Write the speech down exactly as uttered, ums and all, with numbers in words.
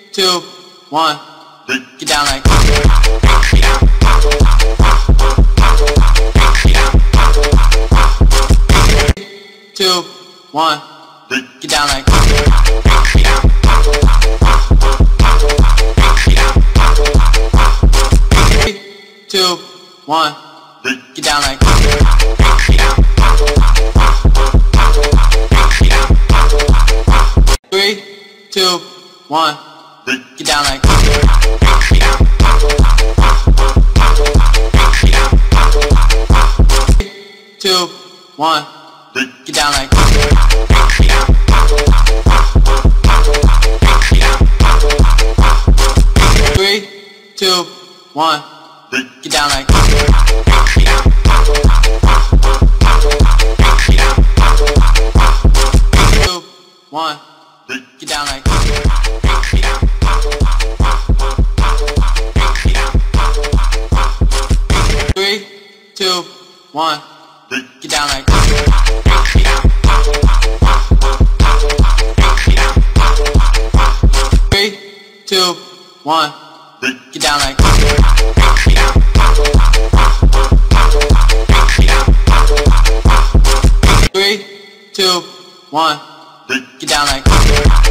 two, one, get down like. Two, one, get down like. Two, one, get down like. Three, two, one, get down like. Two, one, get down like. Three, two, one, get down like. Two, one, get down like. Three, two, one, get down like. Three, two, one, get down like. Three, two, one, get down like.